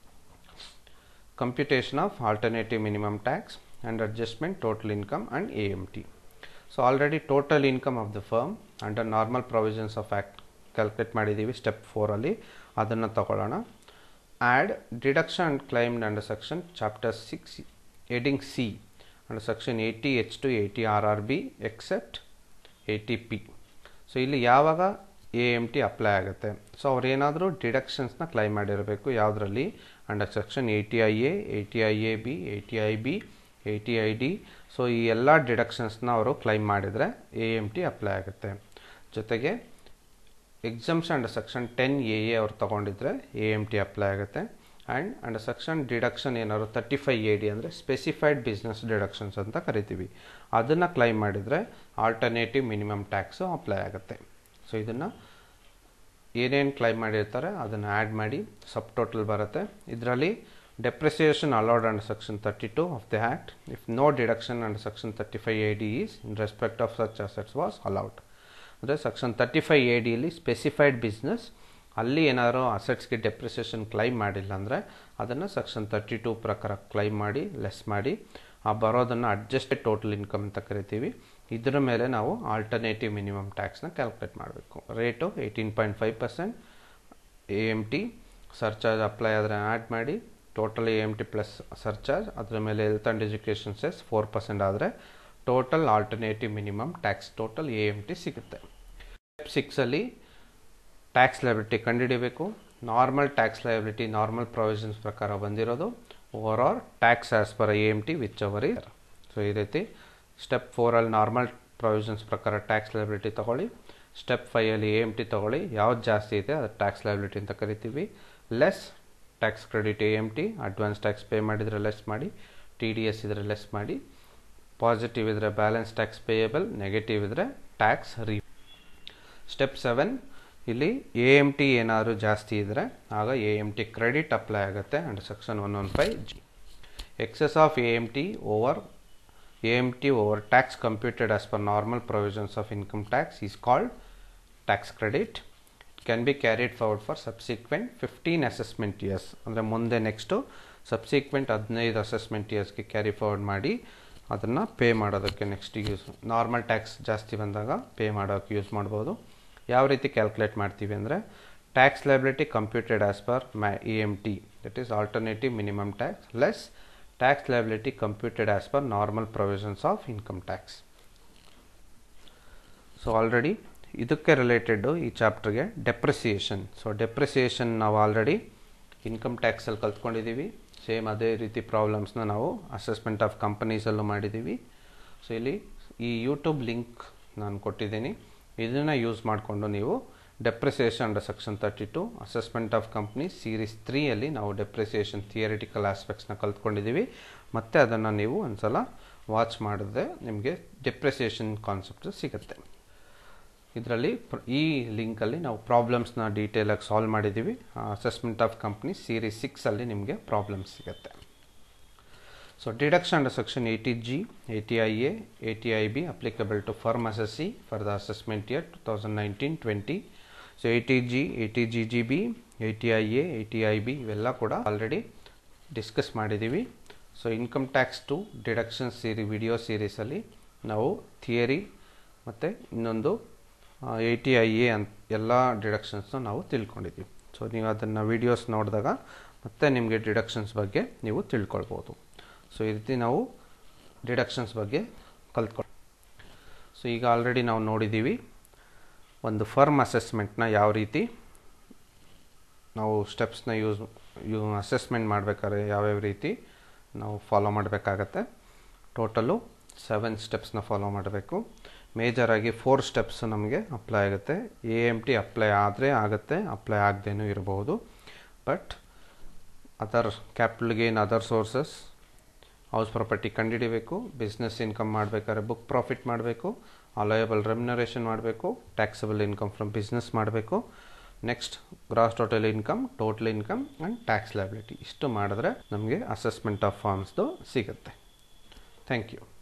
Computation of alternative minimum tax and adjustment total income and AMT. So already total income of the firm under normal provisions of act calculate ಮಾಡಿದ್ದೀವಿ ಸ್ಟೆಪ್ 4ಅಲ್ಲಿ. ಅದನ್ನು ತಗೊಳ್ಳೋಣ. add deduction and claimed under section chapter 6 heading C under section 80H to 80 RRB except 80P. So ಇಲ್ಲಿ ಯಾವಾಗ AMT apply ಆಗುತ್ತೆ, so ಅವ್ರು ಏನಾದರೂ ಡಿಡಕ್ಷನ್ಸ್ನ claim ಮಾಡಿರಬೇಕು. ಯಾವುದರಲ್ಲಿ? Under section 80IA, 80IAB, 80IB, 80ID. So ಈ ಎಲ್ಲ ಡಿಡಕ್ಷನ್ಸ್ನ ಅವರು ಕ್ಲೈಮ್ ಮಾಡಿದರೆ AMT ಅಪ್ಲೈ ಆಗುತ್ತೆ. ಜೊತೆಗೆ ಎಕ್ಸಮ್ಷನ್ ಅಂಡರ್ ಸೆಕ್ಷನ್ 10AA ಅವ್ರು ತೊಗೊಂಡಿದ್ರೆ AMT ಅಪ್ಲೈ ಆಗುತ್ತೆ. ಆ್ಯಂಡ್ ಅಂಡರ್ ಸೆಕ್ಷನ್ ಡಿಡಕ್ಷನ್ ಏನಾದ್ರು 35AD ಅಂದರೆ ಸ್ಪೆಸಿಫೈಡ್ ಬಿಸ್ನೆಸ್ ಡಿಡಕ್ಷನ್ಸ್ ಅಂತ ಕರಿತೀವಿ, ಅದನ್ನು ಕ್ಲೈಮ್ ಮಾಡಿದರೆ ಆಲ್ಟರ್ನೇಟಿವ್ ಮಿನಿಮಮ್ ಟ್ಯಾಕ್ಸು ಅಪ್ಲೈ ಆಗುತ್ತೆ. ಸೊ ಇದನ್ನು ಏನೇನು ಕ್ಲೈಮ್ ಮಾಡಿರ್ತಾರೆ ಅದನ್ನು ಆ್ಯಡ್ ಮಾಡಿ ಸಬ್ ಟೋಟಲ್ ಬರುತ್ತೆ. ಇದರಲ್ಲಿ depreciation allowed under section 32 of the act if no deduction under section 35AD is in respect of such assets was allowed. ಅಂದರೆ ಸೆಕ್ಷನ್ 35AD ಅಲ್ಲಿ ಸ್ಪೆಸಿಫೈಡ್ ಬಿಸ್ನೆಸ್ ಅಲ್ಲಿ ಏನಾದರೂ ಅಸೆಟ್ಸ್ಗೆ ಡೆಪ್ರಿಸಿಯೇಷನ್ ಕ್ಲೈಮ್ ಮಾಡಿಲ್ಲ ಅಂದರೆ ಅದನ್ನು ಸೆಕ್ಷನ್ 32 ಪ್ರಕಾರ ಕ್ಲೈಮ್ ಮಾಡಿ ಲೆಸ್ ಮಾಡಿ ಆ ಬರೋದನ್ನು ಅಡ್ಜಸ್ಟೆಡ್ ಟೋಟಲ್ ಇನ್ಕಮ್ ಅಂತ ಕರಿತೀವಿ. ಇದರ ಮೇಲೆ ನಾವು ಆಲ್ಟರ್ನೇಟಿವ್ ಮಿನಿಮಮ್ ಟ್ಯಾಕ್ಸ್ನ ಕ್ಯಾಲ್ಕುಲೇಟ್ ಮಾಡಬೇಕು. ರೇಟು 18.5%. AMT ಸರ್ಚಾರ್ಜ್ ಅಪ್ಲೈ ಆದರೆ ಆ್ಯಡ್ ಮಾಡಿ ಟೋಟಲ್ AMT ಪ್ಲಸ್ ಸರ್ಚಾರ್ಜ್, ಅದರ ಮೇಲೆ ಹೆಲ್ತ್ ಆ್ಯಂಡ್ ಎಜುಕೇಷನ್ ಸೆಸ್ 4% ಆದರೆ total alternative minimum tax total AMT ಸಿಗುತ್ತೆ. ಸ್ಟೆಪ್ 6ಅಲ್ಲಿ ಟ್ಯಾಕ್ಸ್ ಲಯಬಿಲಿಟಿ ಕಂಡುಹಿಡಿಯಬೇಕು. Normal tax liability normal provisions ಪ್ರಕಾರ ಬಂದಿರೋದು. Overall tax as per AMT whichever is. So ಈ ರೀತಿ ಸ್ಟೆಪ್ 4ಅಲ್ಲಿ ನಾರ್ಮಲ್ ಪ್ರೊವಿಷನ್ಸ್ ಪ್ರಕಾರ ಟ್ಯಾಕ್ಸ್ ಲಯಬಿಲಿಟಿ ತೊಗೊಳ್ಳಿ. ಸ್ಟೆಪ್ 5ಅಲ್ಲಿ AMT ತೊಗೊಳ್ಳಿ. ಯಾವ್ದು ಜಾಸ್ತಿ ಇದೆ ಅದು ಟ್ಯಾಕ್ಸ್ ಲಯಬಿಲಿಟಿ ಅಂತ ಕರಿತೀವಿ. Less tax credit AMT, advance tax pay ಮಾಡಿದರೆ ಲೆಸ್ ಮಾಡಿ, TDS ಇದ್ರೆ ಲೆಸ್ ಮಾಡಿ, ಪಾಸಿಟಿವ್ ಇದ್ದರೆ ಬ್ಯಾಲೆನ್ಸ್ ಟ್ಯಾಕ್ಸ್ ಪೇಯಬಲ್, ನೆಗೆಟಿವ್ ಇದ್ದರೆ ಟ್ಯಾಕ್ಸ್ ರೀ. ಸ್ಟೆಪ್ 7 ಇಲ್ಲಿ AMT ಏನಾದರೂ ಜಾಸ್ತಿ ಇದ್ದರೆ ಆಗ AMT ಕ್ರೆಡಿಟ್ ಅಪ್ಲೈ ಆಗುತ್ತೆ under section 115G. Excess of AMT over tax computed as per normal provisions of income tax is called tax credit. It can be carried forward for subsequent 15 assessment years. ಅಂದರೆ ಮುಂದೆ next subsequent 15 assessment ಇಯರ್ಸ್ಗೆ carry forward ಮಾಡಿ ಅದನ್ನು pay ಮಾಡೋದಕ್ಕೆ next use, normal tax ಜಾಸ್ತಿ ಬಂದಾಗ pay ಮಾಡೋಕ್ಕೆ use ಮಾಡ್ಬೋದು. ಯಾವ ರೀತಿ ಕ್ಯಾಲ್ಕುಲೇಟ್ ಮಾಡ್ತೀವಿ ಅಂದರೆ tax liability computed as per AMT, that is alternative minimum tax, less tax liability computed as per normal provisions of income tax. So already ಇದಕ್ಕೆ related ಈ ಚಾಪ್ಟರ್ಗೆ ಡೆಪ್ರಿಸಿಯೇಷನ್. ಸೊ ಡೆಪ್ರಿಸಿಯೇಷನ್ ನಾವು ಆಲ್ರೆಡಿ ಇನ್ಕಮ್ ಟ್ಯಾಕ್ಸಲ್ಲಿ ಕಲ್ತ್ಕೊಂಡಿದ್ದೀವಿ. Same ಅದೇ ರೀತಿ ಪ್ರಾಬ್ಲಮ್ಸ್ನ ನಾವು assessment of ಕಂಪನೀಸಲ್ಲೂ ಮಾಡಿದ್ದೀವಿ. ಸೊ ಇಲ್ಲಿ ಈ ಯೂಟ್ಯೂಬ್ ಲಿಂಕ್ ನಾನು ಕೊಟ್ಟಿದ್ದೀನಿ. ಇದನ್ನು ಯೂಸ್ ಮಾಡಿಕೊಂಡು ನೀವು depreciation under section 32 assessment of company series 3ಅಲ್ಲಿ ನಾವು ಡೆಪ್ರಿಸಿಯೇಷನ್ ಥಿಯರಿಟಿಕಲ್ ಆಸ್ಪೆಕ್ಟ್ಸ್ನ ಕಲ್ತ್ಕೊಂಡಿದ್ದೀವಿ. ಮತ್ತು ಅದನ್ನು ನೀವು ಒಂದ್ಸಲ ವಾಚ್ ಮಾಡಿದ್ರೆ ನಿಮಗೆ ಡೆಪ್ರಿಸಿಯೇಷನ್ ಕಾನ್ಸೆಪ್ಟ್ ಸಿಗುತ್ತೆ. ಇದರಲ್ಲಿ ಈ ಲಿಂಕಲ್ಲಿ ನಾವು ಪ್ರಾಬ್ಲಮ್ಸ್ನ ಡೀಟೇಲಾಗಿ ಸಾಲ್ವ್ ಮಾಡಿದ್ದೀವಿ. ಅಸೆಸ್ಮೆಂಟ್ ಆಫ್ ಕಂಪ್ನಿ ಸೀರೀಸ್ 6ಅಲ್ಲಿ ನಿಮಗೆ ಪ್ರಾಬ್ಲಮ್ಸ್ ಸಿಗುತ್ತೆ. So deduction under section 80G, 80IA, 80IB applicable to firm assessee for the assessment year 2019-20. So 80G, 80GGB, 80IA, 80IB ಇವೆಲ್ಲ ಕೂಡ ಆಲ್ರೆಡಿ ಡಿಸ್ಕಸ್ ಮಾಡಿದ್ದೀವಿ. So income tax to deduction video ಸೀರೀಸಲ್ಲಿ ನಾವು theory ಮತ್ತು ಇನ್ನೊಂದು 80IA ಅಂತ ಎಲ್ಲ ಡಿಡಕ್ಷನ್ಸ್ನ ನಾವು ತಿಳ್ಕೊಂಡಿದ್ದೀವಿ. ಸೊ ನೀವು ಅದನ್ನು ವೀಡಿಯೋಸ್ ನೋಡಿದಾಗ ಮತ್ತೆ ನಿಮಗೆ ಡಿಡಕ್ಷನ್ಸ್ ಬಗ್ಗೆ ನೀವು ತಿಳ್ಕೊಳ್ಬೋದು. ಸೊ ಈ ರೀತಿ ನಾವು ಡಿಡಕ್ಷನ್ಸ್ ಬಗ್ಗೆ ಕಲ್ತ್ಕೊಳ್ಳಿ. ಸೊ ಈಗ ಆಲ್ರೆಡಿ ನಾವು ನೋಡಿದ್ದೀವಿ ಒಂದು ಫರ್ಮ್ ಅಸೆಸ್ಮೆಂಟ್ನ ಯಾವ ರೀತಿ ನಾವು ಸ್ಟೆಪ್ಸ್ನ ಅಸೆಸ್ಮೆಂಟ್ ಮಾಡಬೇಕಾದ್ರೆ ಯಾವ್ಯಾವ ರೀತಿ ನಾವು ಫಾಲೋ ಮಾಡಬೇಕಾಗತ್ತೆ. ಟೋಟಲು 7 ಸ್ಟೆಪ್ಸ್ನ ಫಾಲೋ ಮಾಡಬೇಕು. ಮೇಜರಾಗಿ 4 ಸ್ಟೆಪ್ಸ್ ನಮಗೆ ಅಪ್ಲೈ ಆಗುತ್ತೆ. AMT ಅಪ್ಲೈ ಆದರೆ ಆಗುತ್ತೆ, ಅಪ್ಲೈ ಆಗದೇನೂ ಇರಬಹುದು. But other capital gain, other sources, house property ಕಂಡುಹಿಡಿಬೇಕು, ಬಿಸ್ನೆಸ್ ಇನ್ಕಮ್ ಮಾಡಬೇಕಾದ್ರೆ ಬುಕ್ ಪ್ರಾಫಿಟ್ ಮಾಡಬೇಕು, ಅಲಯಬಲ್ ರೆಮ್ಯುನರೇಷನ್ ಮಾಡಬೇಕು, ಟ್ಯಾಕ್ಸಬಲ್ ಇನ್ಕಮ್ ಫ್ರಮ್ ಬಿಸ್ನೆಸ್ ಮಾಡಬೇಕು, next gross total income, total income and tax liability. ಇಷ್ಟು ಮಾಡಿದ್ರೆ ನಮಗೆ ಅಸೆಸ್ಮೆಂಟ್ ಆಫ್ ಫಾರ್ಮ್ಸ್ದು ಸಿಗುತ್ತೆ. Thank you.